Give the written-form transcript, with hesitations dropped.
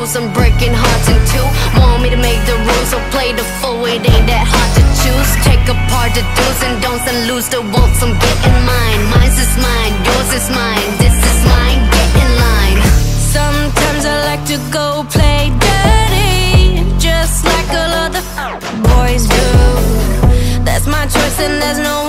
rules, I'm breaking hearts in two. Want me to make the rules, so play the fool, it ain't that hard to choose. Take apart the do's and don'ts and lose the wants, I'm getting mine. Mine's is mine, yours is mine, this is mine, get in line. Sometimes I like to go play dirty, just like all other boys do. That's my choice and there's no